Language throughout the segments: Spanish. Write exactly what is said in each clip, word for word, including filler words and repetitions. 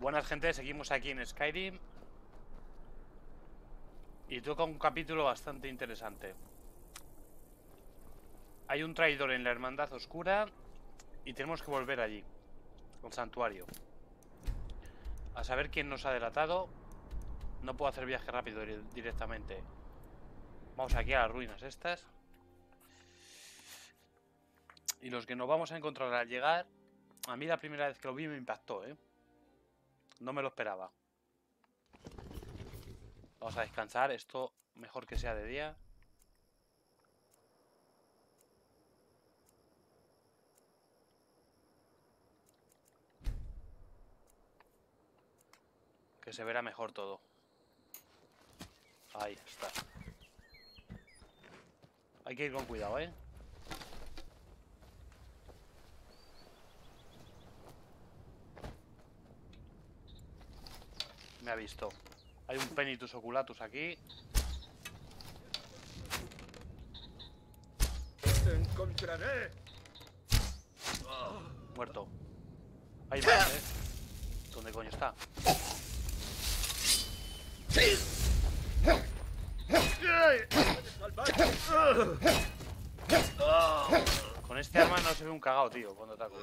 Buenas gente, seguimos aquí en Skyrim. Y toca un capítulo bastante interesante. Hay un traidor en la Hermandad Oscura y tenemos que volver allí, al santuario, a saber quién nos ha delatado. No puedo hacer viaje rápido directamente. Vamos aquí a las ruinas estas. Y los que nos vamos a encontrar al llegar, a mí la primera vez que lo vi me impactó, ¿eh? No me lo esperaba. Vamos a descansar, esto mejor que sea de día. Que se verá mejor todo. Ahí está. Hay que ir con cuidado, ¿eh? Me ha visto. Hay un Penitus Oculatus aquí. ¡Te encontraré! Muerto. Hay más, ¿eh? ¿Dónde coño está? Con este arma no se ve un cagao, tío, cuando ataco.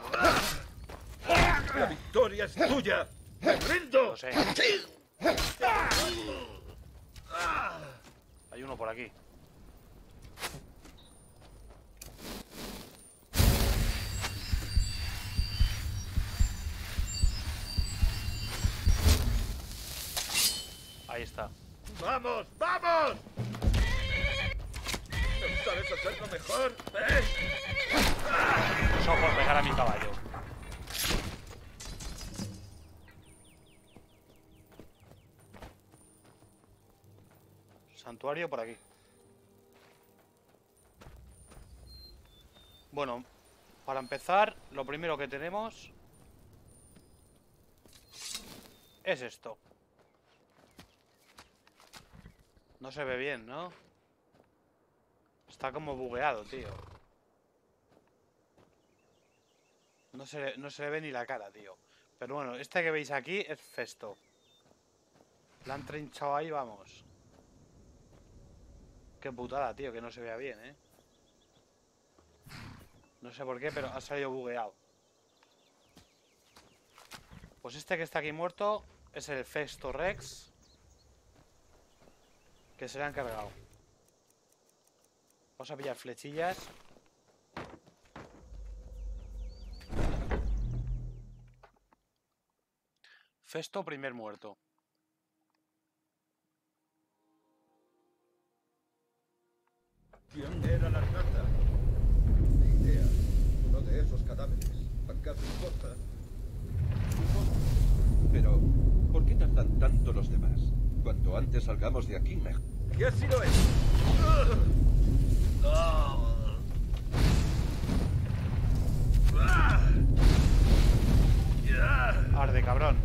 ¡La victoria es tuya! ¡Me rindo! No sé. Hay uno por aquí. Ahí está. ¡Vamos, vamos! ¿No sabes hacerlo mejor? ¡Ven! Eso por pegar a mi caballo. Santuario por aquí. Bueno, para empezar, lo primero que tenemos es esto. No se ve bien, ¿no? Está como bugueado, tío. No se, no se le ve ni la cara, tío. Pero bueno, este que veis aquí es Festo. La han trinchado ahí, vamos. Qué putada, tío, que no se vea bien, ¿eh? No sé por qué, pero ha salido bugueado. Pues este que está aquí muerto es el Festo Rex, que se le han cargado. Vamos a pillar flechillas. Festo primer muerto. ¿Quién era la rata? Ni idea. Uno de esos cadáveres. ¿Acaso importa? Pero, ¿por qué tardan tanto los demás? Cuanto antes salgamos de aquí, mejor. ¿Qué ha sido eso? Arde, cabrón.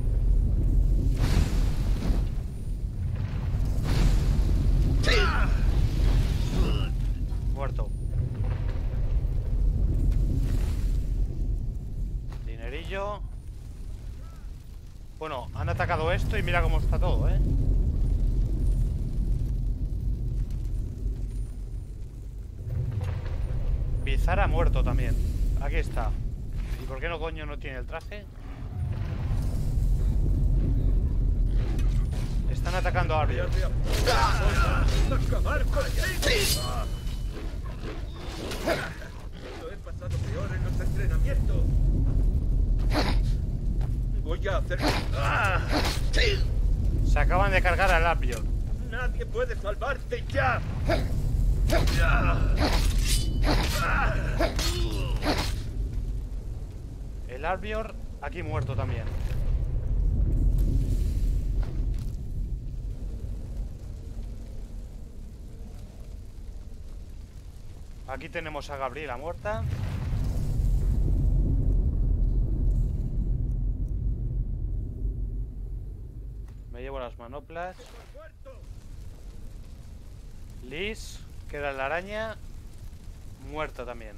Muerto. Dinerillo. Bueno, han atacado esto y mira cómo está todo, ¿eh? Bizar ha muerto también. Aquí está. ¿Y por qué no coño no tiene el traje? Están atacando a Arbior. ¡Acabar contigo! Lo he pasado peor en los entrenamientos. Voy a hacer... Se acaban de cargar al Arbior. Nadie puede salvarte ya. El Arbior aquí muerto también. Aquí tenemos a Gabriela muerta. Me llevo las manoplas. Liz, queda la araña. Muerta también.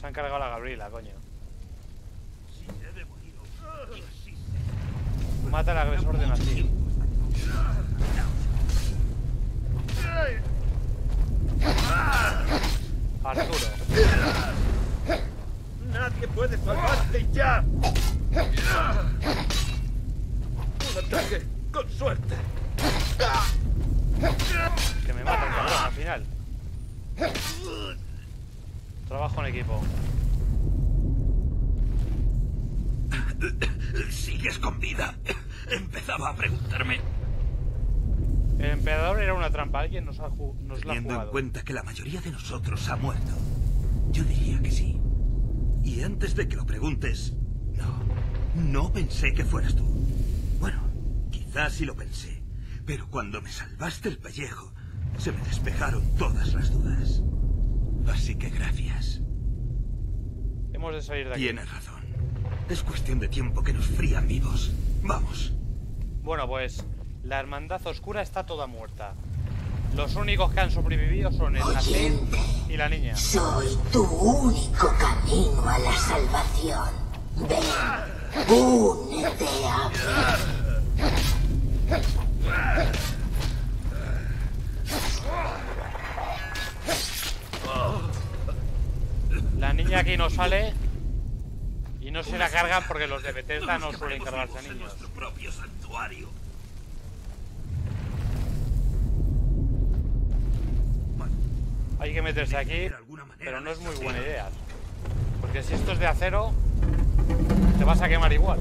Se han cargado a la Gabriela, coño. Mata al agresor de Nasir. Arturo. Nadie puede salvarte ya. Un ataque con suerte. Que me mata el cabrón al final. Trabajo en equipo. ¿Sigues con vida? Empezaba a preguntarme. El emperador era una trampa. Alguien nos, ha ju nos la ha Teniendo en jugado. cuenta que la mayoría de nosotros ha muerto, yo diría que sí. Y antes de que lo preguntes, no, no pensé que fueras tú. Bueno, quizás sí lo pensé, pero cuando me salvaste el pellejo, se me despejaron todas las dudas. Así que gracias. Hemos de salir de aquí. Tienes razón. Es cuestión de tiempo que nos frían vivos. Vamos. Bueno, pues la hermandad oscura está toda muerta. Los únicos que han sobrevivido son el Nasir y la niña. Soy tu único camino a la salvación. Ven, únete a mí. La niña aquí no sale y no se la cargan porque los de Bethesda no suelen cargarse a niños. Nuestro propio santuario. Hay que meterse aquí, pero no es muy buena idea. Porque si esto es de acero, te vas a quemar igual.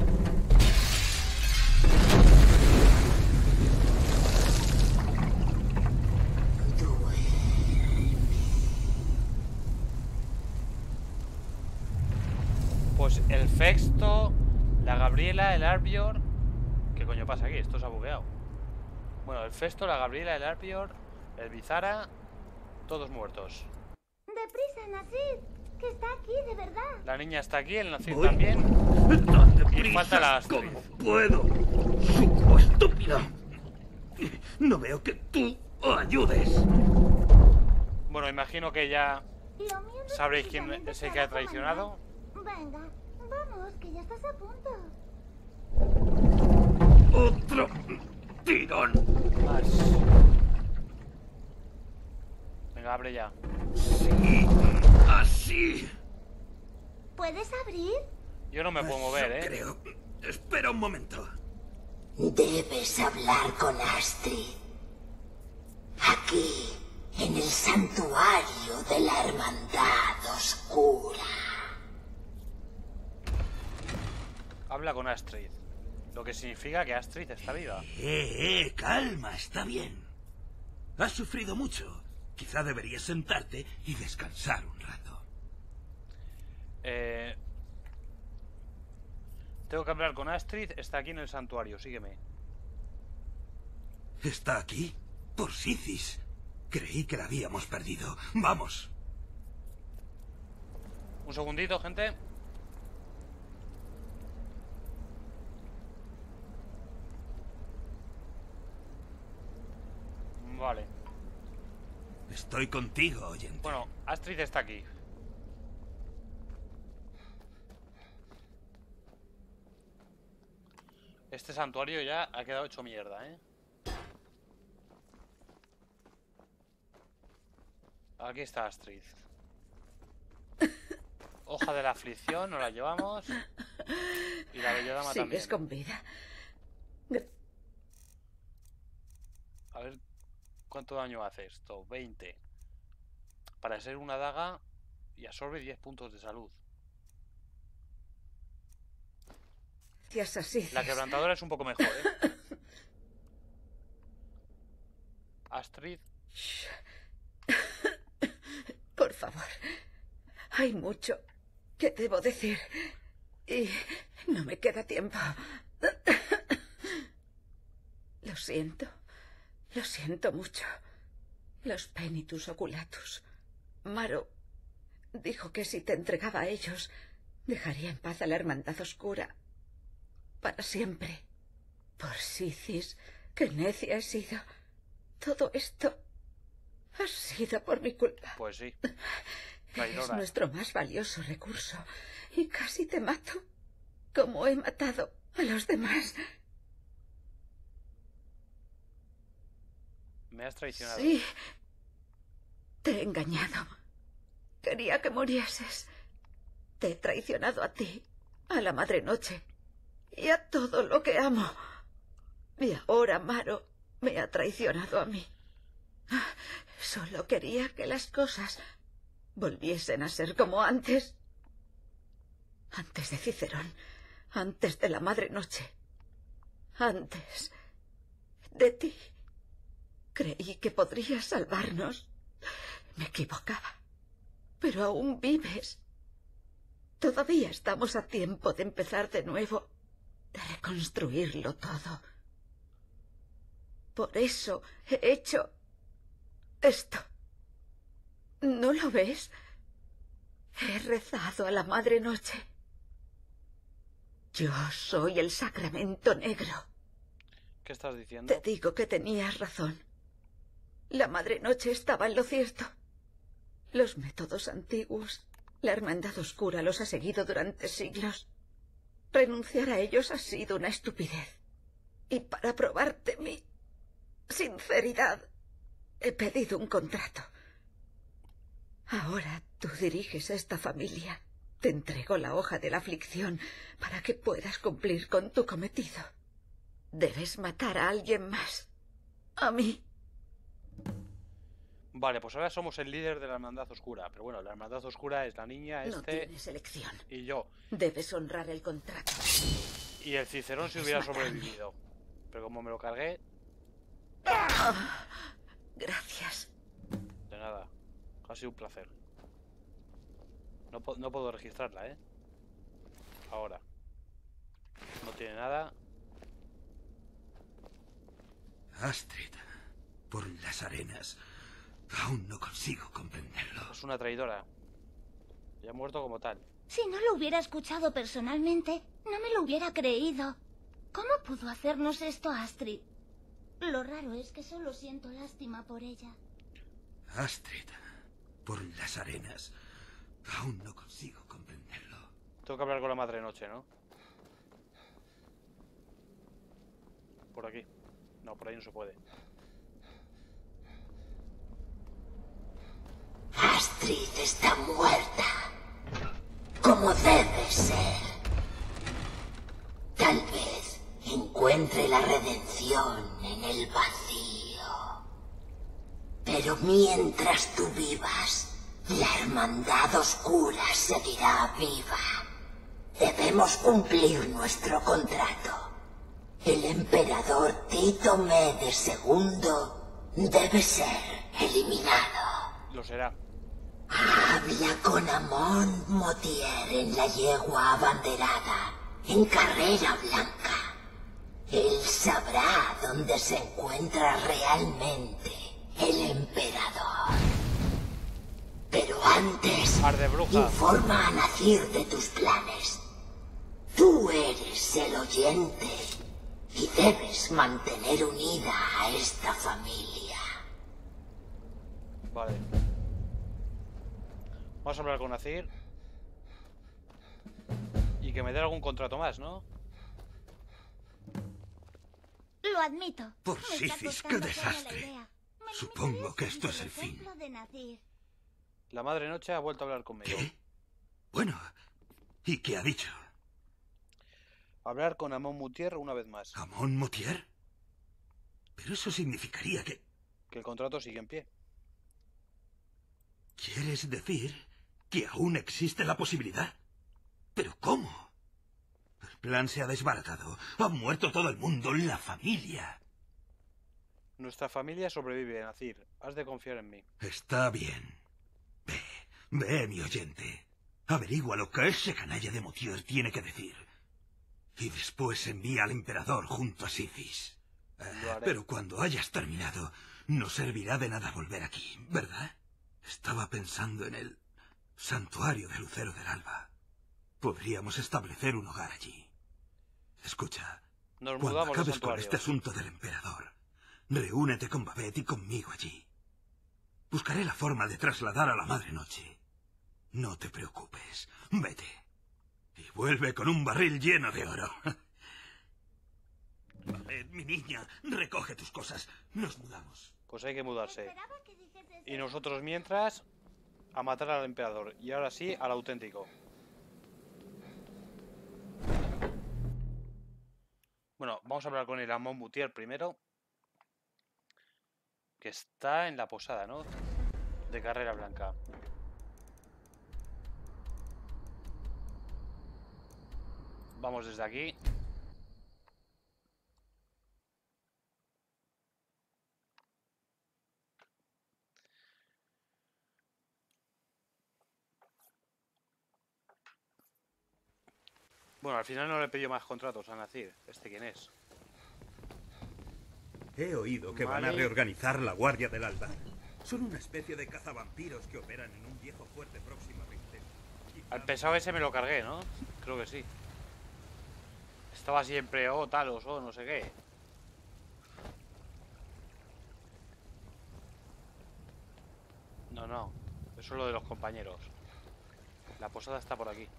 Pues el Fexto, la Gabriela, el Arbior... ¿Qué coño pasa aquí? Esto se ha bugueado. Bueno, el Festo, la Gabriela, el Arbior, el Bizara... Todos muertos. Deprisa, Nasir, que está aquí, de verdad. La niña está aquí, el Nasir Voy. también. Tan Y deprisa falta la Astrid. como puedo. Suco estúpida. No veo que tú ayudes. Bueno, imagino que ya Lo mío no es sabréis quién precisamente es el que ha trabajo traicionado. manual. Venga, vamos, que ya estás a punto. Otro tirón. Más. Venga, abre ya. Sí, así. ¿Puedes abrir? Yo no me puedo mover, Eso ¿eh? creo. Espera un momento. Debes hablar con Astrid. Aquí, en el santuario de la Hermandad Oscura. Habla con Astrid. Lo que significa que Astrid está viva. Eh, eh, calma, está bien. Has sufrido mucho. Quizá deberías sentarte y descansar un rato. Eh... Tengo que hablar con Astrid. Está aquí en el santuario. Sígueme. ¿Está aquí? Por Sicis. Creí que la habíamos perdido. ¡Vamos! Un segundito, gente. Vale. Estoy contigo, oyente. Bueno, Astrid está aquí. Este santuario ya ha quedado hecho mierda, ¿eh? Aquí está Astrid. Hoja de la aflicción, nos la llevamos. Y la bellodama también. Sigues con vida. A ver cuánto daño hace esto. veinte. Para ser una daga y absorbe diez puntos de salud. Gracias, así. La quebrantadora es un poco mejor, ¿eh? Astrid. Por favor. Hay mucho que debo decir. Y no me queda tiempo. Lo siento. Lo siento mucho. Los Penitus Oculatus. Maro dijo que si te entregaba a ellos, dejaría en paz a la Hermandad Oscura. Para siempre. Por Sicis, qué necia he sido. Todo esto ha sido por mi culpa. Pues sí. Eres nuestro más valioso recurso. Y casi te mato. Como he matado a los demás. Me has traicionado. Sí. Te he engañado. Quería que murieses. Te he traicionado a ti, a la Madre Noche y a todo lo que amo. Y ahora Maro me ha traicionado a mí. Solo quería que las cosas volviesen a ser como antes. Antes de Cicerón, antes de la Madre Noche, antes de ti. Creí que podrías salvarnos. Me equivocaba. Pero aún vives. Todavía estamos a tiempo de empezar de nuevo, de reconstruirlo todo. Por eso he hecho esto. ¿No lo ves? He rezado a la Madre Noche. Yo soy el Sacramento Negro. ¿Qué estás diciendo? Te digo que tenías razón. La Madre Noche estaba en lo cierto. Los métodos antiguos, la Hermandad Oscura los ha seguido durante siglos. Renunciar a ellos ha sido una estupidez. Y para probarte mi sinceridad, he pedido un contrato. Ahora tú diriges esta familia. Te entrego la hoja de la aflicción para que puedas cumplir con tu cometido. Debes matar a alguien más. A mí. Vale, pues ahora somos el líder de la Hermandad Oscura. Pero bueno, la Hermandad Oscura es la niña, No este tienes elección. y yo. Debes honrar el contrato. Y el Cicerón si hubiera sobrevivido. Pero como me lo cargué... Ah, gracias. De nada. Ha sido un placer. No, po no puedo registrarla, ¿eh? Ahora. No tiene nada. Astrid, por las arenas. Aún no consigo comprenderlo. Es una traidora. Y ha muerto como tal. Si no lo hubiera escuchado personalmente, no me lo hubiera creído. ¿Cómo pudo hacernos esto Astrid? Lo raro es que solo siento lástima por ella. Astrid, por las arenas. Aún no consigo comprenderlo. Tengo que hablar con la Madre Noche, ¿no? Por aquí. No, por ahí no se puede. Astrid está muerta. Como debe ser. Tal vez encuentre la redención en el vacío. Pero mientras tú vivas, la Hermandad Oscura seguirá viva. Debemos cumplir nuestro contrato. El emperador Tito Medes segundo debe ser eliminado. Lo será. Habla con Amon Motier en la yegua abanderada, en Carrera Blanca. Él sabrá dónde se encuentra realmente el emperador. Pero antes, informa a Nazir de tus planes. Tú eres el oyente y debes mantener unida a esta familia. Vale. Vamos a hablar con Nazir. Y que me dé algún contrato más, ¿no? Lo admito. Por Me está Sifis, qué costando hacerme la desastre. idea. Me Supongo gustaría que esto seguir es el fin. ejemplo de Nazir. La Madre Noche ha vuelto a hablar conmigo. ¿Qué? Bueno, ¿y qué ha dicho? Hablar con Amon Motier una vez más. ¿Amon Motier? Pero eso significaría que... Que el contrato sigue en pie. ¿Quieres decir que aún existe la posibilidad? ¿Pero cómo? El plan se ha desbaratado. Ha muerto todo el mundo, la familia. Nuestra familia sobrevive, Nazir. Has de confiar en mí. Está bien. Ve, ve, mi oyente. Averigua lo que ese canalla de Motier tiene que decir. Y después envía al emperador junto a Sifis. Eh, pero cuando hayas terminado, no servirá de nada volver aquí, ¿verdad? Estaba pensando en el santuario de Lucero del Alba. Podríamos establecer un hogar allí. Escucha, Nos cuando mudamos al acabes con santuario. este asunto del emperador, reúnete con Babette y conmigo allí. Buscaré la forma de trasladar a la Madre Noche. No te preocupes. Vete. Y vuelve con un barril lleno de oro. Vale, mi niña, recoge tus cosas. Nos mudamos. Pues hay que mudarse. Y nosotros mientras, a matar al emperador. Y ahora sí, al auténtico. Bueno, vamos a hablar con el Amon Moutier primero. Que está en la posada, ¿no? De Carrera Blanca. Vamos desde aquí. Bueno, al final no le he pedido más contratos a Nazir. ¿Este quién es? He oído que Vale. van a reorganizar la Guardia del Alba. Son una especie de cazavampiros que operan en un viejo fuerte próximo a Ventel. Al pesado ese me lo cargué, ¿no? Creo que sí. Estaba siempre, oh, talos, oh, no sé qué. No, no. Eso es lo de los compañeros. La posada está por aquí.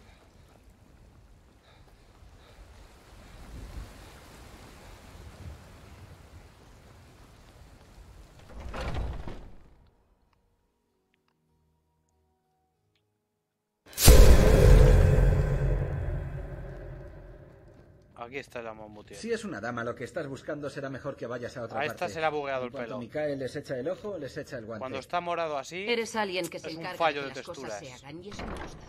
Aquí está el Amon Moutier. Si es una dama lo que estás buscando, será mejor que vayas a otra A parte. esta se le ha bugueado En el cuanto pelo. Micael les echa el ojo, les echa el guante. Cuando está morado así, Eres alguien que se es un encarga fallo de de que las cosas texturas. se hagan y eso me gusta.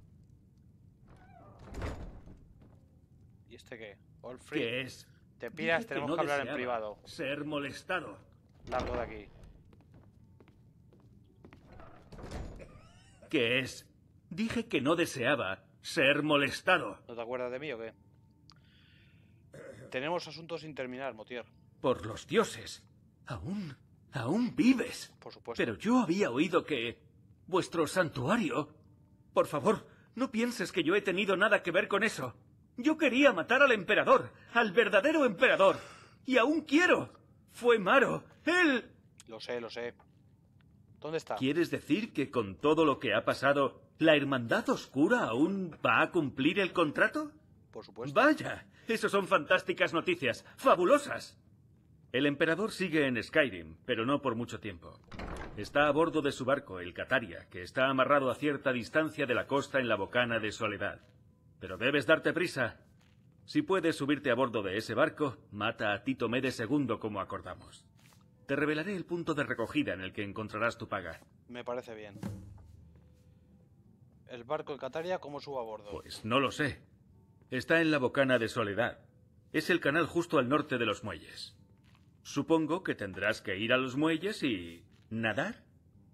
¿Y este qué? All free. ¿Qué es? Te piras, Dije que tenemos no que hablar en deseaba privado. Ser molestado. Largo de aquí. ¿Qué es? Dije que no deseaba ser molestado. ¿No te acuerdas de mí o qué? Tenemos asuntos sin terminar, Moutier. Por los dioses. Aún, aún vives. Por supuesto. Pero yo había oído que... vuestro santuario... Por favor, no pienses que yo he tenido nada que ver con eso. Yo quería matar al emperador, al verdadero emperador. Y aún quiero. Fue Maro. Él... Lo sé, lo sé. ¿Dónde está? ¿Quieres decir que con todo lo que ha pasado, la Hermandad Oscura aún va a cumplir el contrato? Por supuesto. Vaya, eso son fantásticas noticias. ¡Fabulosas! El emperador sigue en Skyrim, pero no por mucho tiempo. Está a bordo de su barco, el Cataria, que está amarrado a cierta distancia de la costa en la Bocana de Soledad. Pero debes darte prisa. Si puedes subirte a bordo de ese barco, mata a Tito Mede segundo como acordamos. Te revelaré el punto de recogida en el que encontrarás tu paga. Me parece bien. ¿El barco de Cataria cómo subo a bordo? Pues no lo sé. Está en la Bocana de Soledad. Es el canal justo al norte de los muelles. Supongo que tendrás que ir a los muelles y... ¿nadar?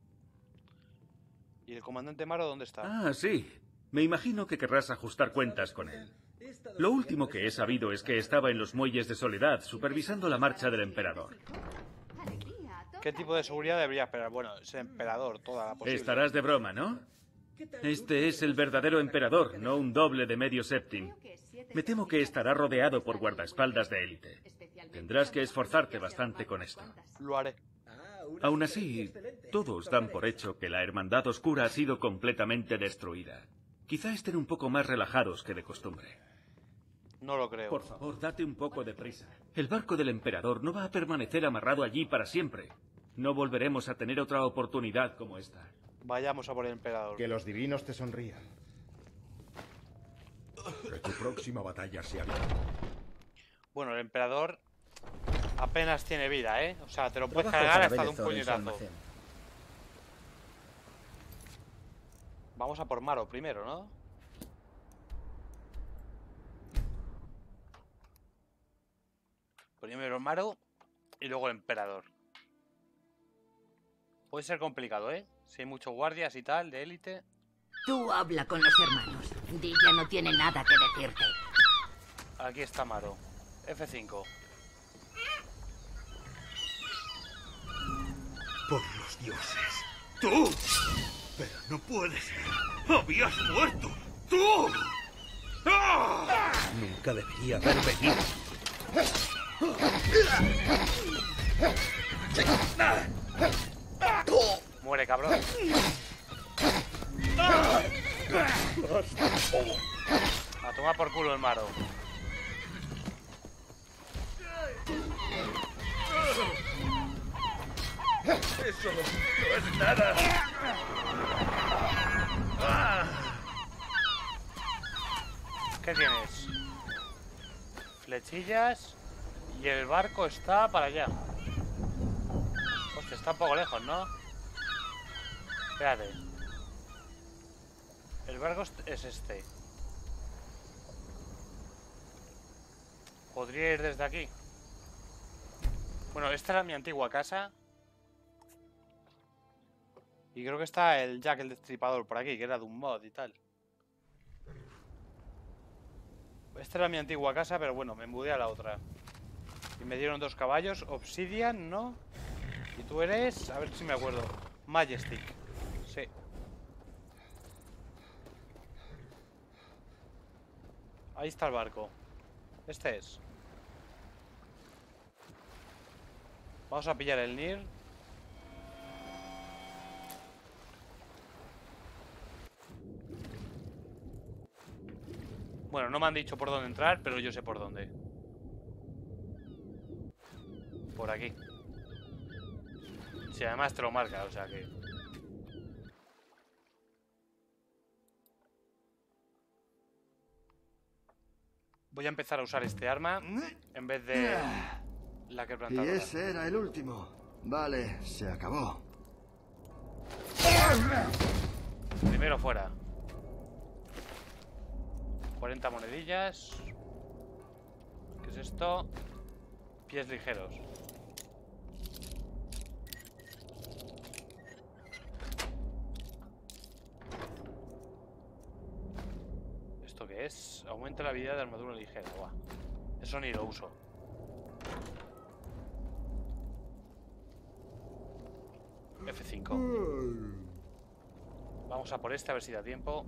¿Y el comandante Maro dónde está? Ah, sí. Me imagino que querrás ajustar cuentas con él. Lo último que he sabido es que estaba en los muelles de Soledad supervisando la marcha del emperador. ¿Qué tipo de seguridad debería esperar? Bueno, es el emperador, toda la posible. Estarás de broma, ¿no? Este es el verdadero emperador, no un doble de medio séptim. Me temo que estará rodeado por guardaespaldas de élite. Tendrás que esforzarte bastante con esto. Lo haré. Aún así, todos dan por hecho que la Hermandad Oscura ha sido completamente destruida. Quizá estén un poco más relajados que de costumbre. No lo creo. Por favor, date un poco de prisa. El barco del emperador no va a permanecer amarrado allí para siempre. No volveremos a tener otra oportunidad como esta. Vayamos a por el emperador. Que los divinos te sonrían. Que tu próxima batalla sea bien. Bueno, el emperador apenas tiene vida, ¿eh? O sea, te lo puedes Trabajo cargar para hasta de un Bellezor en su puñetazo. almacén. Vamos a por Maro primero, ¿no? Primero Maro y luego el emperador. Puede ser complicado, ¿eh? Si hay muchos guardias y tal, de élite. Tú habla con los hermanos. Dilla no tiene nada que decirte. Aquí está Maro. F cinco. Por los dioses. ¡Tú! Pero no puedes ser. ¡Habías muerto! ¡Tú! ¡Ah! Nunca debería haber venido. Muere, cabrón. A tomar por culo el Maro. Eso no es nada. ¿Qué tienes? Flechillas. Y el barco está para allá. Hostia, está un poco lejos, ¿no? Espérate. El barco es este. ¿Podría ir desde aquí? Bueno, esta era mi antigua casa. Y creo que está el Jack el Destripador por aquí, que era de un mod y tal. Esta era mi antigua casa, pero bueno, me mudé a la otra. Y me dieron dos caballos. Obsidian, ¿no? Y tú eres... A ver si me acuerdo. Majestic. Sí. Ahí está el barco. Este es. Vamos a pillar el Nir. Bueno, no me han dicho por dónde entrar, pero yo sé por dónde. Por aquí. Si además te lo marca, o sea que... Voy a empezar a usar este arma en vez de la que he plantado. Y ese era el último. Vale, se acabó. Primero fuera. cuarenta monedillas. ¿Qué es esto? Pies ligeros. ¿Esto qué es? Aumenta la habilidad de armadura ligera. Buah. Eso ni lo uso. F cinco. Vamos a por este a ver si da tiempo.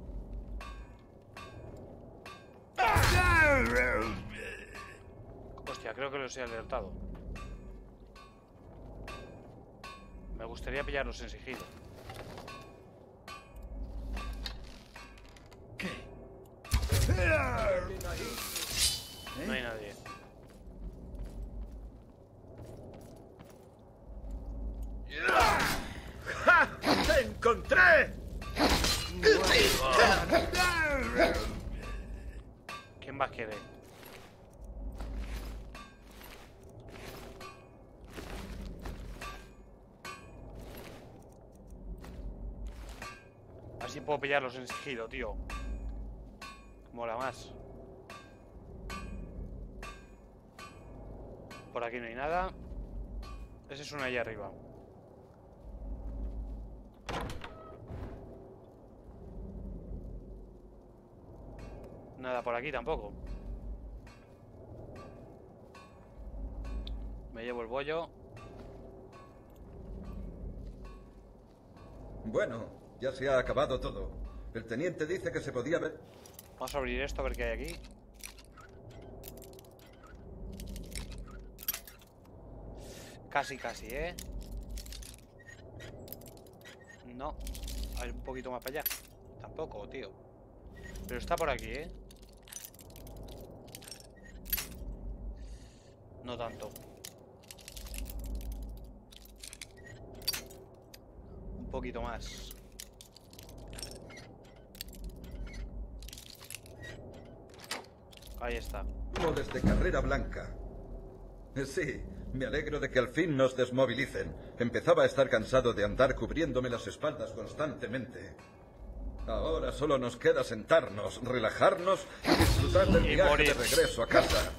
Hostia, creo que los he alertado. Me gustaría pillarlos en sigilo. ¿Qué? No hay nadie. ¡Ja! ¡Te encontré! ¿Quién más quiere? Así puedo pillarlos en sigilo, tío. Mola más. Por aquí no hay nada. Ese es uno allá arriba. Nada por aquí tampoco. Me llevo el bollo. Bueno, ya se ha acabado todo. El teniente dice que se podía ver... Vamos a abrir esto a ver qué hay aquí. Casi, casi, ¿eh? No. A ver, un poquito más para allá. Tampoco, tío. Pero está por aquí, ¿eh? No tanto. Un poquito más. Ahí está. Desde Carrera Blanca. Sí, me alegro de que al fin nos desmovilicen. Empezaba a estar cansado de andar cubriéndome las espaldas constantemente. Ahora solo nos queda sentarnos, relajarnos y disfrutar del Y viaje morir. de regreso a casa.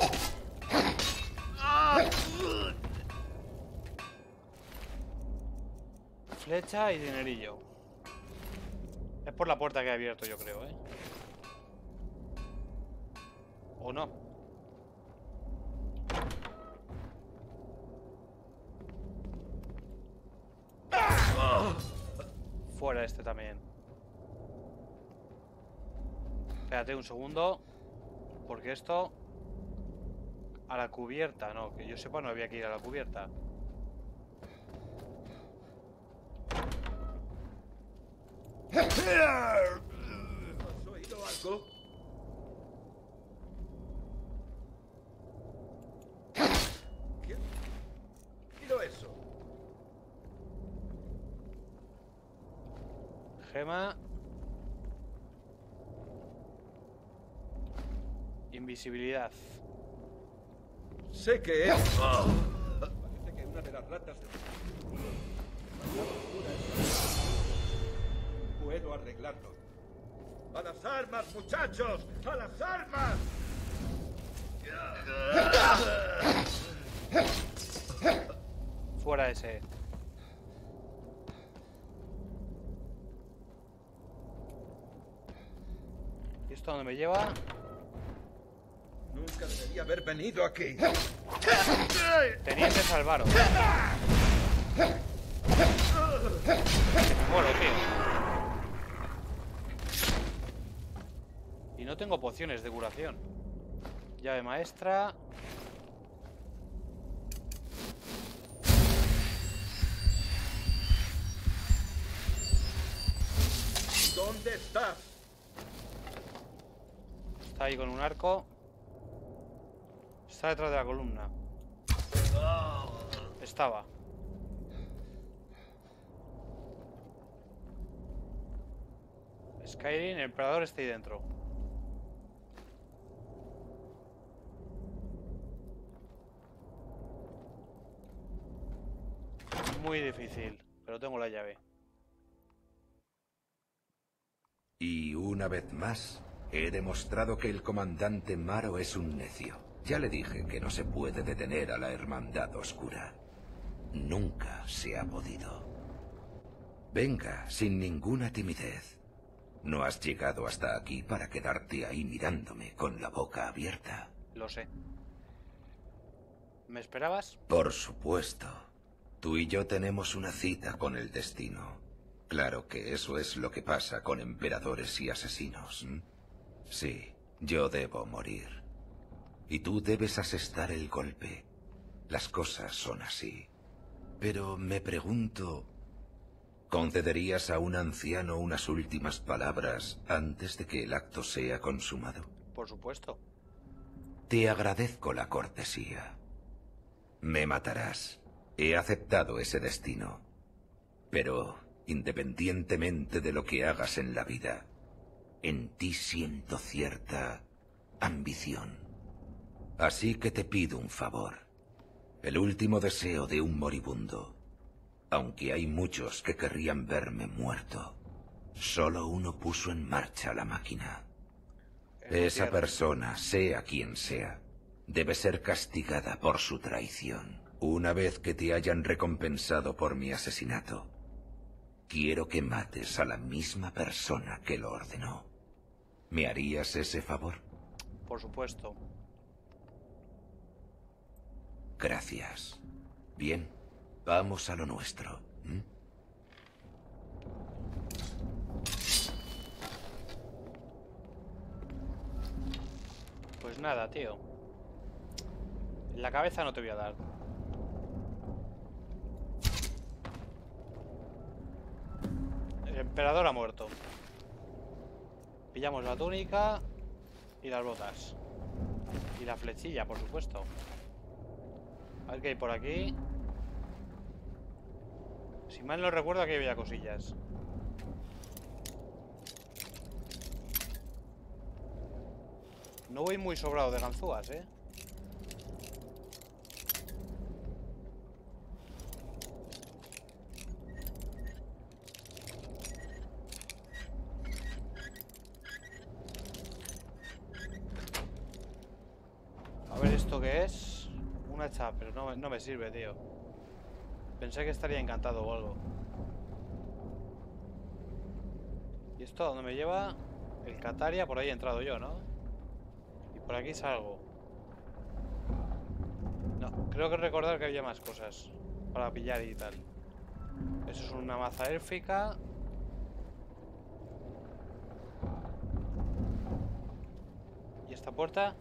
Flecha y dinerillo. Es por la puerta que he abierto, yo creo, ¿eh? ¿O no? Fuera este también. Espérate un segundo. Porque esto... A la cubierta, no. Que yo sepa no había que ir a la cubierta. conozco? ¿Qué? Miro eso. Gema. Invisibilidad. Sé que es... Parece que una de las ratas... Puedo arreglarlo. ¡A las armas, muchachos! ¡A las armas! Fuera ese. ¿Y esto a dónde me lleva? Nunca debería haber venido aquí. Teniente Salvaro. Bueno, tío. Y no tengo pociones de curación. Llave maestra. ¿Dónde estás? Está ahí con un arco. Está detrás de la columna. Estaba. Skyrim, el emperador está ahí dentro. Muy difícil, pero tengo la llave. Y una vez más, he demostrado que el comandante Maro es un necio. Ya le dije que no se puede detener a la Hermandad Oscura. Nunca se ha podido. Venga, sin ninguna timidez. No has llegado hasta aquí para quedarte ahí mirándome con la boca abierta. Lo sé. ¿Me esperabas? Por supuesto. Tú y yo tenemos una cita con el destino. Claro que eso es lo que pasa con emperadores y asesinos. ¿m? Sí, yo debo morir. Y tú debes asestar el golpe. Las cosas son así. Pero me pregunto... ¿concederías a un anciano unas últimas palabras antes de que el acto sea consumado? Por supuesto. Te agradezco la cortesía. Me matarás. He aceptado ese destino. Pero, independientemente de lo que hagas en la vida, en ti siento cierta ambición. Así que te pido un favor. El último deseo de un moribundo. Aunque hay muchos que querrían verme muerto, solo uno puso en marcha la máquina. Esa persona, sea quien sea, debe ser castigada por su traición. Una vez que te hayan recompensado por mi asesinato, quiero que mates a la misma persona que lo ordenó. ¿Me harías ese favor? Por supuesto. Gracias. Bien, vamos a lo nuestro. ¿Mm? Pues nada, tío. En la cabeza no te voy a dar. El emperador ha muerto. Pillamos la túnica y las botas. Y la flechilla, por supuesto. A ver qué hay por aquí. Si mal no recuerdo, aquí había cosillas. No voy muy sobrado de ganzúas, ¿eh? A ver esto qué es. Un hacha, pero no, no me sirve, tío. Pensé que estaría encantado o algo. ¿Y esto a dónde me lleva? El Cataria, por ahí he entrado yo, ¿no? Y por aquí salgo. No, creo que recordar que había más cosas para pillar y tal. Eso es una maza élfica. ¿Y esta puerta?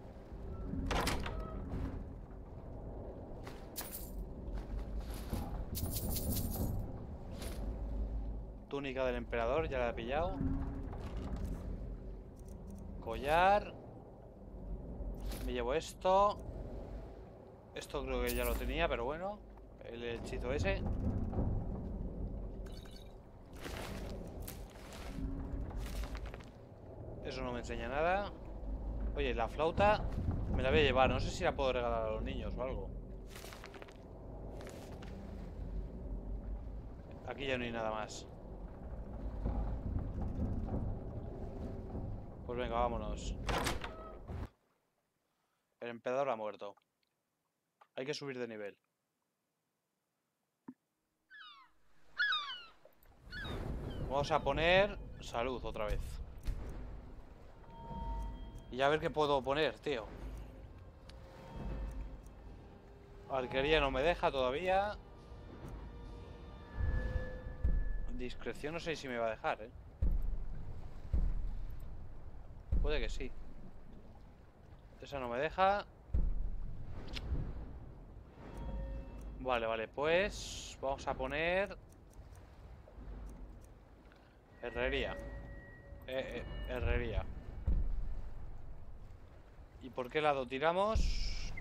Túnica del emperador, ya la he pillado. Collar. Me llevo esto. Esto creo que ya lo tenía, pero bueno. El hechizo ese. Eso no me enseña nada. Oye, la flauta me la voy a llevar. No sé si la puedo regalar a los niños o algo. Aquí ya no hay nada más. Pues venga, vámonos. El emperador ha muerto. Hay que subir de nivel. Vamos a poner salud otra vez. Y a ver qué puedo poner, tío. Arquería no me deja todavía. Discreción no sé si me va a dejar, ¿eh? Puede que sí. Esa no me deja. Vale, vale, pues vamos a poner herrería. Eh, eh, herrería. ¿Y por qué lado tiramos?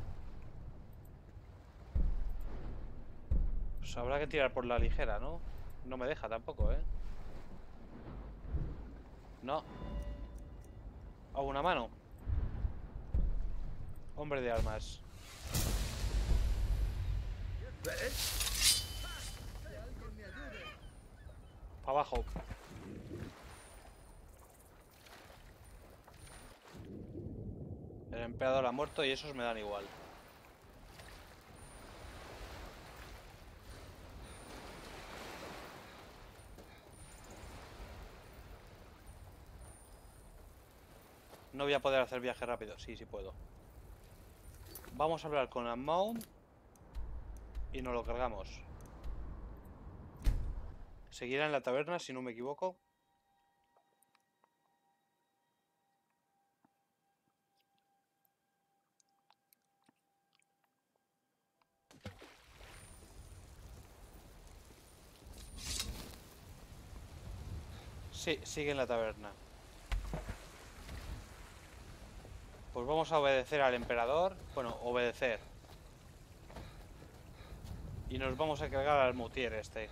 Pues habrá que tirar por la ligera, ¿no? No me deja tampoco, ¿eh? No. A una mano. Hombre de armas. Para abajo. El emperador ha muerto y esos me dan igual. No voy a poder hacer viaje rápido. Sí, sí puedo. Vamos a hablar con Amount y nos lo cargamos. Seguirá en la taberna, si no me equivoco. Sí, sigue en la taberna. Pues vamos a obedecer al emperador. Bueno, obedecer. Y nos vamos a cargar al Moutier este.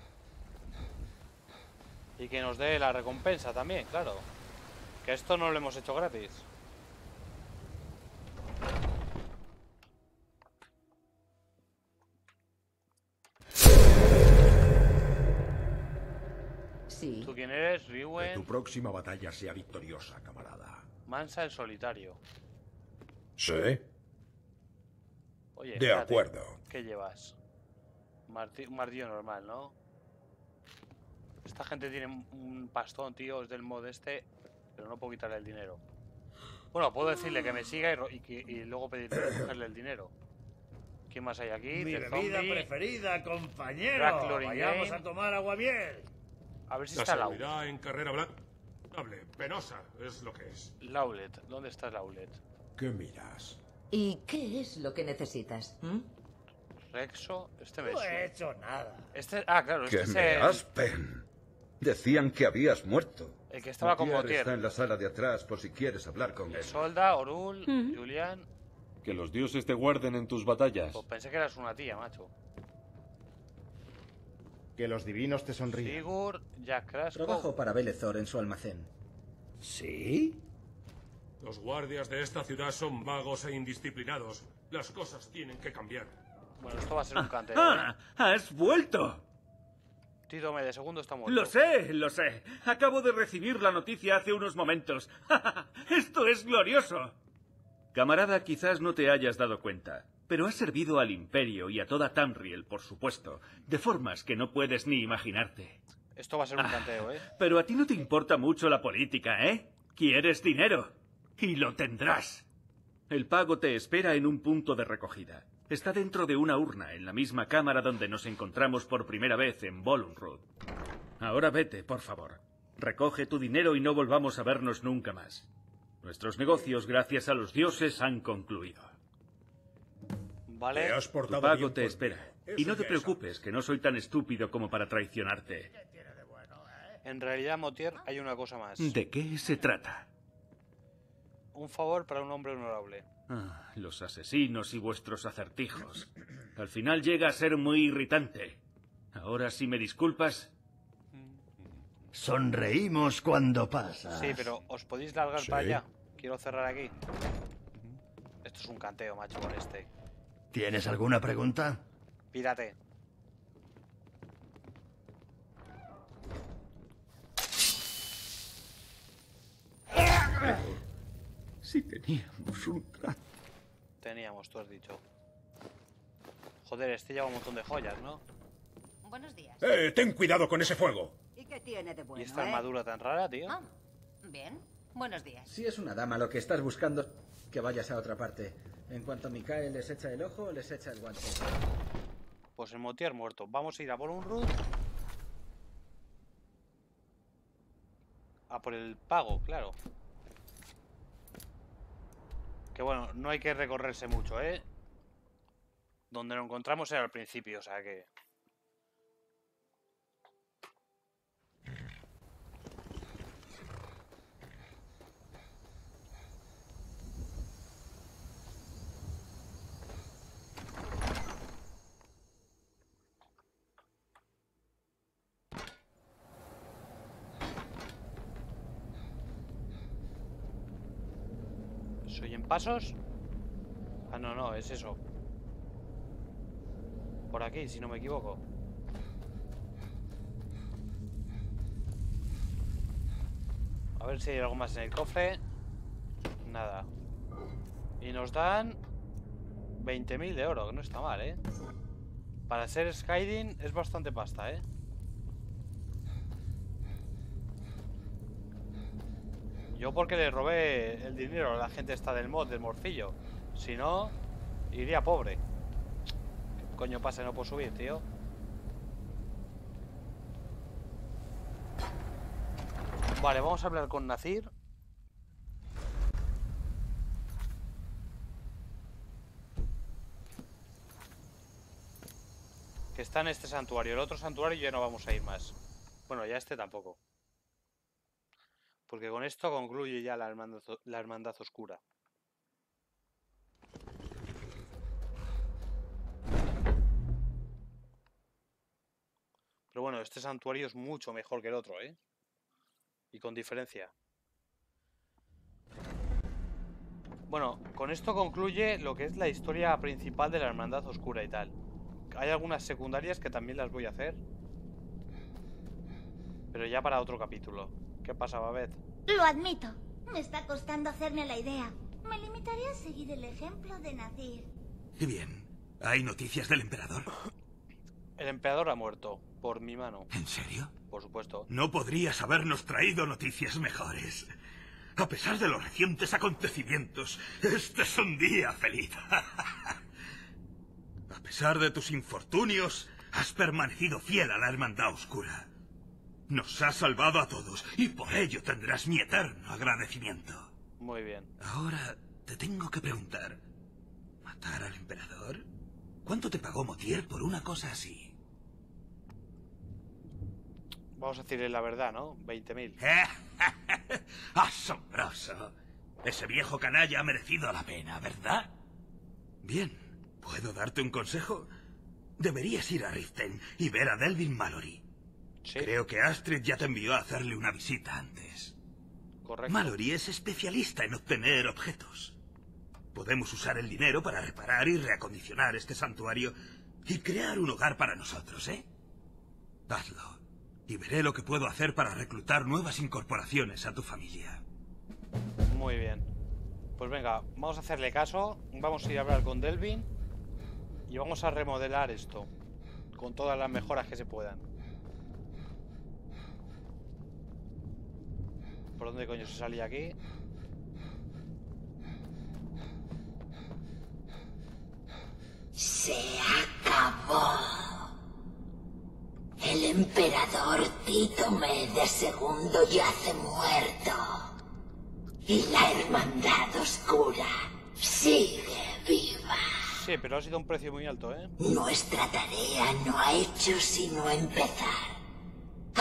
Y que nos dé la recompensa también, claro. Que esto no lo hemos hecho gratis. Sí. ¿Tú quién eres? Riwen. Que tu próxima batalla sea victoriosa, camarada. Mansa el solitario. ¿Sí? Oye, de espérate, acuerdo. ¿qué llevas? Marti un martillo normal, ¿no? Esta gente tiene un pastón, tío, es del mod este, pero no puedo quitarle el dinero. Bueno, puedo decirle que me siga y, y, que, y luego pedirle cogerle el dinero. ¿Quién más hay aquí? Mi The bebida Zombie, preferida, compañero. Blacklory Vayamos Game. a tomar aguamiel. A ver si La está seguridad Laulet. en carrera blanca. Penosa, es lo que es. Laulet, ¿dónde está Laulet? ¿Qué miras? ¿Y qué es lo que necesitas? ¿Mm? Rexo, este me No suena. he hecho nada. Este, ah, claro, este ¡Que es me el, aspen! Decían que habías muerto. el que estaba con Moutier Moutier. está en la sala de atrás por si quieres hablar con él. Solda, Orul, Julián. Que los dioses te guarden en tus batallas. Pues pensé que eras una tía, macho. Que los divinos te sonríen. Sigurd, Jack Krasco. Trabajo para Belethor en su almacén. ¿Sí? Los guardias de esta ciudad son vagos e indisciplinados. Las cosas tienen que cambiar. Bueno, esto va a ser un canteo. ¡Ah! ¡Has vuelto! Tito de segundo está muerto. Lo sé, lo sé. Acabo de recibir la noticia hace unos momentos. ¡Esto es glorioso! Camarada, quizás no te hayas dado cuenta, pero has servido al Imperio y a toda Tamriel, por supuesto, de formas que no puedes ni imaginarte. Esto va a ser un canteo, ¿eh? Pero a ti no te importa mucho la política, ¿eh? Quieres dinero. Y lo tendrás. El pago te espera en un punto de recogida. Está dentro de una urna, en la misma cámara donde nos encontramos por primera vez en Volunrud. Ahora vete, por favor. Recoge tu dinero y no volvamos a vernos nunca más. Nuestros negocios, gracias a los dioses, han concluido. Vale. Te has Tu portado pago bien te por espera. ti. Y Eso no te ya preocupes, que no soy tan estúpido como para traicionarte. En realidad, Moutier, hay una cosa más. ¿De qué se trata? un favor para un hombre honorable. Ah, los asesinos y vuestros acertijos. Al final llega a ser muy irritante. Ahora, si me disculpas... Sonreímos cuando pasa. Sí, pero ¿os podéis largar Sí. para allá? Quiero cerrar aquí. Esto es un canteo, macho, con este. ¿Tienes alguna pregunta? Pírate. Si teníamos un trato. Teníamos, tú has dicho. Joder, este lleva un montón de joyas, ¿no? Buenos días. ¡Eh, ten cuidado con ese fuego! ¿Y qué tiene de bueno, ¿Y esta eh? armadura tan rara, tío? Ah, bien. Buenos días. Si es una dama lo que estás buscando, que vayas a otra parte. En cuanto Mikael les echa el ojo, les echa el guante. Pues el Motier muerto. Vamos a ir a por un root. A por el pago, claro. Que bueno, no hay que recorrerse mucho, ¿eh? Donde lo encontramos era al principio, o sea que... ¿Soy en pasos? Ah, no, no, es eso. Por aquí, si no me equivoco. A ver si hay algo más en el cofre. Nada. Y nos dan veinte mil de oro, que no está mal, ¿eh? Para ser Skyrim es bastante pasta, ¿eh? Yo porque le robé el dinero a la gente esta del mod, del morcillo. Si no, iría pobre. ¿Qué coño pasa? No puedo subir, tío. Vale, vamos a hablar con Nazir. Que está en este santuario. El otro santuario ya no vamos a ir más. Bueno, ya este tampoco. Porque con esto concluye ya la hermandad, la hermandad oscura. Pero bueno, este santuario es mucho mejor que el otro, ¿eh? Y con diferencia. Bueno, con esto concluye lo que es la historia principal de la hermandad oscura y tal. Hay algunas secundarias que también las voy a hacer. Pero ya para otro capítulo. ¿Qué pasa, Babette? Lo admito. Me está costando hacerme la idea. Me limitaré a seguir el ejemplo de Nazir. Y bien, ¿hay noticias del emperador? El emperador ha muerto. Por mi mano. ¿En serio? Por supuesto. No podrías habernos traído noticias mejores. A pesar de los recientes acontecimientos, este es un día feliz. A pesar de tus infortunios, has permanecido fiel a la Hermandad Oscura. Nos has salvado a todos y por ello tendrás mi eterno agradecimiento. Muy bien. Ahora te tengo que preguntar. ¿Matar al emperador? ¿Cuánto te pagó Motier por una cosa así? Vamos a decirle la verdad, ¿no? veinte mil. ¡Asombroso! Ese viejo canalla ha merecido la pena, ¿verdad? Bien, ¿puedo darte un consejo? Deberías ir a Riften y ver a Delvin Mallory. ¿Sí? Creo que Astrid ya te envió a hacerle una visita antes. Correcto. Mallory es especialista en obtener objetos. Podemos usar el dinero para reparar y reacondicionar este santuario y crear un hogar para nosotros, ¿eh? Hazlo. Y veré lo que puedo hacer para reclutar nuevas incorporaciones a tu familia. Muy bien. Pues venga, vamos a hacerle caso. Vamos a ir a hablar con Delvin. Y vamos a remodelar esto. Con todas las mejoras que se puedan. ¿Por dónde coño se salía aquí? Se acabó. El emperador Tito Mede segundo yace muerto. Y la hermandad oscura sigue viva. Sí, pero ha sido un precio muy alto, ¿eh? Nuestra tarea no ha hecho sino empezar.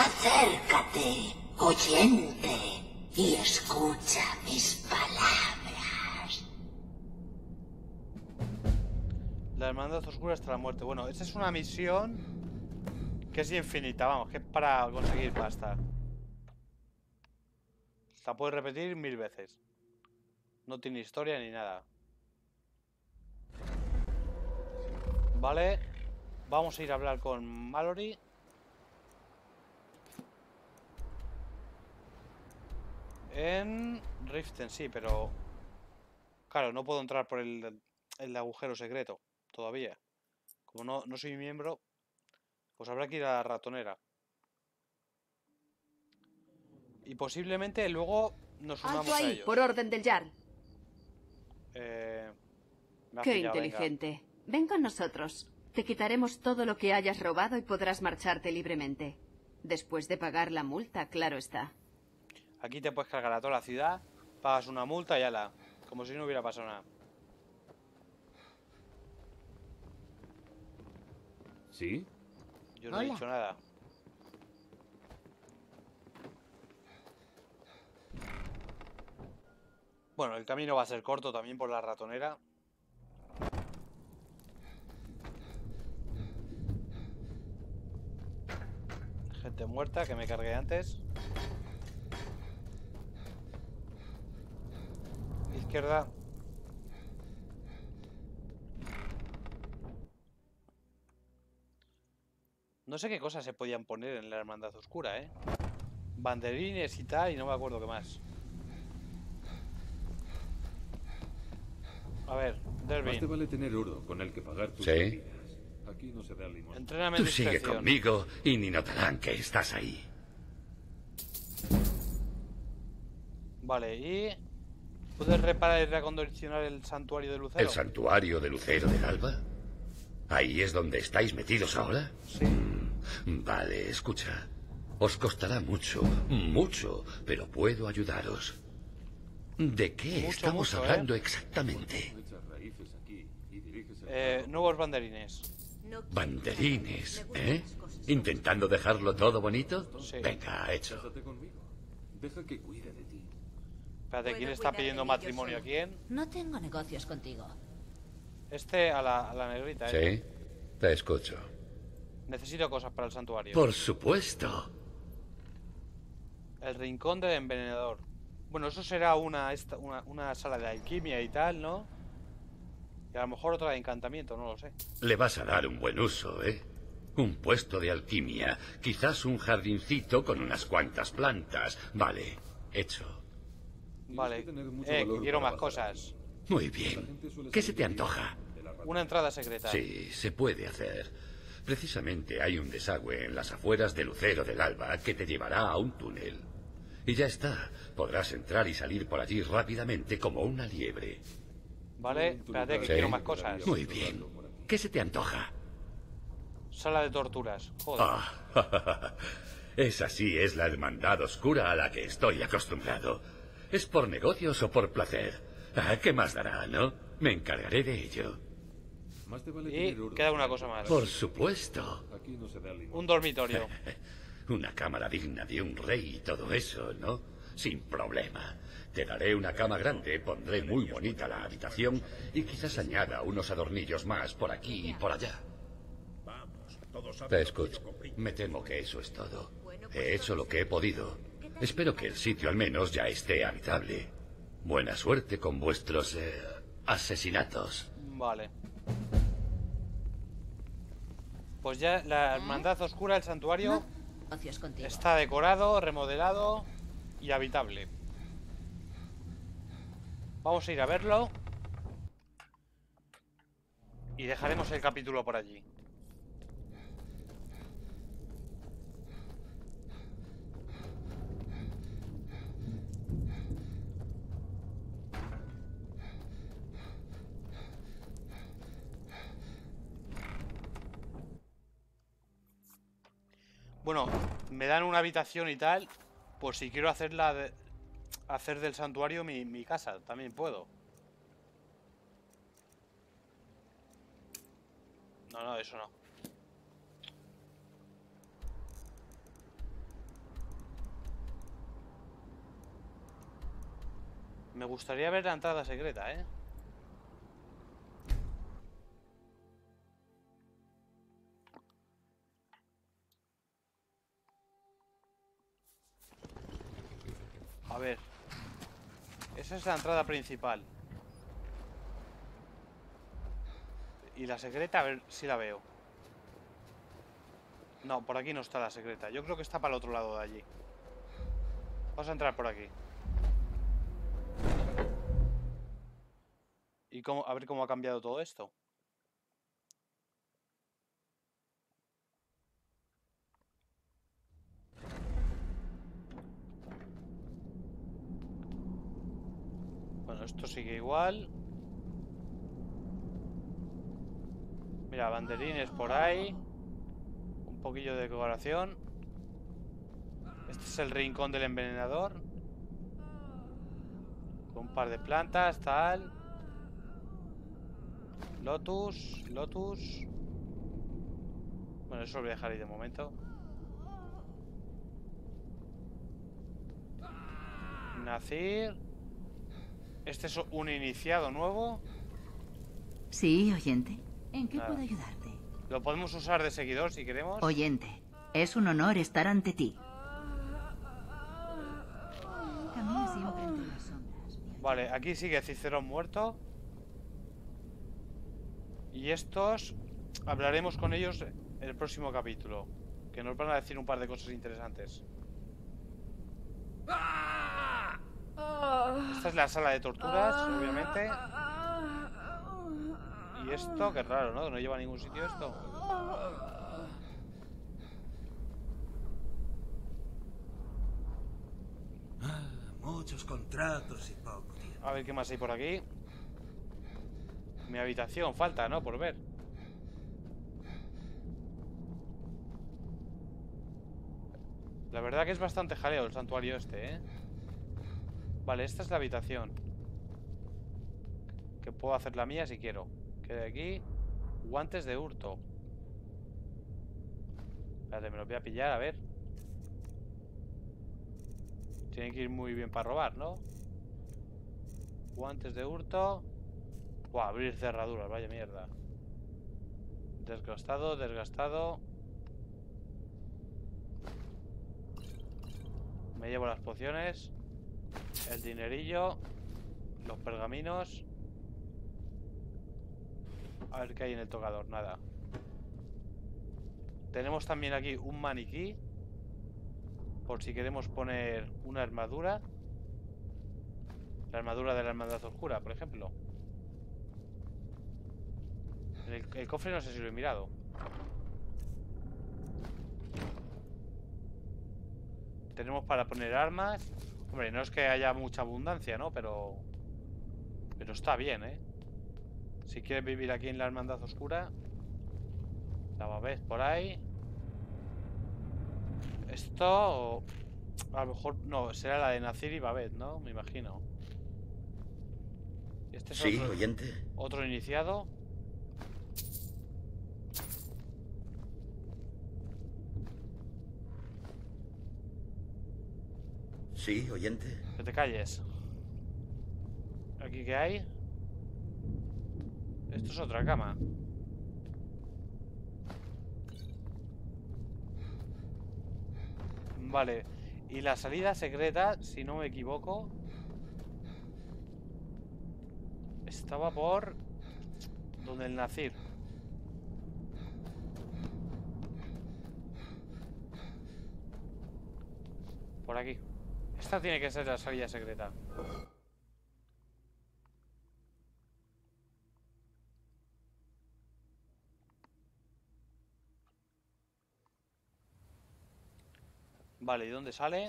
Acércate, oyente, y escucha mis palabras. La hermandad oscura hasta la muerte. Bueno, esta es una misión que es infinita, vamos, que es para conseguir pasta. La puedes repetir mil veces. No tiene historia ni nada. Vale. Vamos a ir a hablar con Mallory. En Riften, sí, pero... Claro, no puedo entrar por el, el agujero secreto todavía. Como no, no soy miembro, pues habrá que ir a la ratonera. Y posiblemente luego nos unamos Alto a ahí, ellos. por orden del Jarl. Eh, me has Qué pillado, venga. inteligente. Ven con nosotros. Te quitaremos todo lo que hayas robado y podrás marcharte libremente. Después de pagar la multa, claro está. Aquí te puedes cargar a toda la ciudad, pagas una multa y ala. Como si no hubiera pasado nada. ¿Sí? Yo no he Hola. dicho nada. Bueno, el camino va a ser corto también por la ratonera. Gente muerta que me cargué antes. Izquierda. No sé qué cosas se podían poner en la hermandad oscura, ¿eh? Banderines y tal, y no me acuerdo qué más. A ver, Más Dervin. te vale tener oro con el que pagar tus ¿Sí? bebidas. Aquí no se da limón. Entréname Tú en sigue discreción. conmigo y ni notarán que estás ahí. Vale, y... ¿Puedes reparar y reacondicionar el santuario de Lucero? ¿El santuario de Lucero del Alba? ¿Ahí es donde estáis metidos ahora? Sí. Mm, vale, escucha. Os costará mucho, mucho, pero puedo ayudaros. ¿De qué Mucho, estamos mucho, hablando ¿eh? exactamente? Eh, nuevos banderines. Banderines, ¿eh? ¿Intentando dejarlo todo bonito? Sí. Venga, hecho. Cásate conmigo. Deja que cuide de ti. Espérate, ¿quién Puedo está cuidar de pidiendo mí yo matrimonio a sola. quién? No tengo negocios contigo. Este a la, a la negrita, ¿eh? Sí, te escucho. Necesito cosas para el santuario. Por supuesto. El rincón del envenenador. Bueno, eso será una, esta, una, una sala de alquimia y tal, ¿no? Y a lo mejor otra de encantamiento, no lo sé. Le vas a dar un buen uso, ¿eh? Un puesto de alquimia, quizás un jardincito con unas cuantas plantas. Vale, hecho. Vale. que tener mucho Eh, valor que quiero para más bajar cosas. Muy bien. ¿Qué se te antoja? Una entrada secreta. Sí, se puede hacer. Precisamente hay un desagüe en las afueras de Lucero del Alba que te llevará a un túnel. Y ya está. Podrás entrar y salir por allí rápidamente como una liebre. Vale, espérate que Sí. quiero más cosas. Muy bien. ¿Qué se te antoja? Sala de torturas. Joder. Ah, esa sí es la hermandad oscura a la que estoy acostumbrado. ¿Es por negocios o por placer? Ah, ¿qué más dará, no? Me encargaré de ello. Más te vale Y tener oro queda con una el que cosa más. pagar Por tus supuesto. bebidas. Aquí no se da limón. Un dormitorio. Una cámara digna de un rey y todo eso, ¿no? Sin problema. Te daré una cama grande, pondré muy bonita la habitación y quizás añada unos adornillos más por aquí y por allá. Te escucho. Me temo que eso es todo. He hecho lo que he podido. Espero que el sitio al menos ya esté habitable. Buena suerte con vuestros eh, asesinatos. Vale. Pues ya la hermandad oscura del santuario Negocios contigo. está decorado, remodelado y habitable. Vamos a ir a verlo. Y dejaremos el capítulo por allí. Bueno, me dan una habitación y tal. Pues si quiero hacerla de, hacer del santuario mi, mi casa, también puedo. No, no, eso no. Me gustaría ver la entrada secreta, ¿eh? A ver. Esa es la entrada principal. Y la secreta, a ver si la veo. No, por aquí no está la secreta. Yo creo que está para el otro lado de allí. Vamos a entrar por aquí. Y cómo, a ver cómo ha cambiado todo esto. Bueno, esto sigue igual. Mira, banderines por ahí. Un poquillo de decoración. Este es el rincón del envenenador. Con un par de plantas, tal. Lotus, Lotus. Bueno, eso lo voy a dejar ahí de momento. Nacir. Este es un iniciado nuevo. Sí, oyente. ¿En qué Nada. puedo ayudarte? Lo podemos usar de seguidor si queremos. Oyente, es un honor estar ante ti. Camina siempre entre las sombras. Vale, aquí sigue Cicerón muerto. Y estos hablaremos con ellos en el próximo capítulo, que nos van a decir un par de cosas interesantes. Esta es la sala de torturas, obviamente. Y esto, qué raro, ¿no? No lleva a ningún sitio esto. Ah, muchos contratos y poco tiempo. A ver qué más hay por aquí. Mi habitación falta, ¿no? Por ver. La verdad que es bastante jaleo el santuario este, ¿eh? Vale, esta es la habitación. Que puedo hacer la mía si quiero. Que de aquí... Guantes de hurto. Espérate, me los voy a pillar, a ver. Tienen que ir muy bien para robar, ¿no? Guantes de hurto. Buah, abrir cerraduras, vaya mierda. Desgastado, desgastado. Me llevo las pociones. El dinerillo. Los pergaminos. A ver qué hay en el tocador, nada. Tenemos también aquí un maniquí. Por si queremos poner una armadura. La armadura de la Hermandad Oscura, por ejemplo. El, el cofre no sé si lo he mirado. Tenemos para poner armas. Hombre, no es que haya mucha abundancia, ¿no? Pero... Pero está bien, ¿eh? Si quieres vivir aquí en la Hermandad Oscura. La babés por ahí. Esto... A lo mejor... No, será la de Nacir y Babet, ¿no? Me imagino. Este es Sí, otro, oyente. otro iniciado. Sí, oyente. Que te calles. ¿Aquí qué hay? Esto es otra cama. Vale. Y la salida secreta, si no me equivoco, estaba por... donde el Nacir. Por aquí. Esta tiene que ser la salida secreta. Vale, ¿y dónde sale?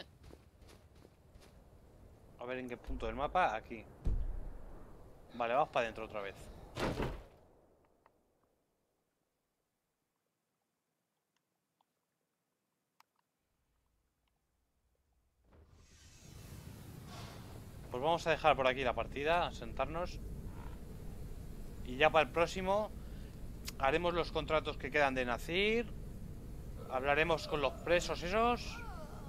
A ver en qué punto del mapa. Aquí. Vale, vamos para adentro otra vez. Pues vamos a dejar por aquí la partida, a sentarnos. Y ya para el próximo haremos los contratos que quedan de Nacir. Hablaremos con los presos esos.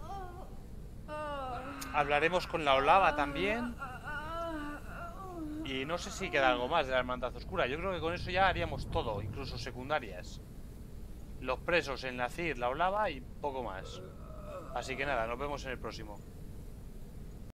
Hablaremos con la Olava también. Y no sé si queda algo más de la Hermandad Oscura. Yo creo que con eso ya haríamos todo, incluso secundarias. Los presos, el Nacir, la Olava y poco más. Así que nada, nos vemos en el próximo.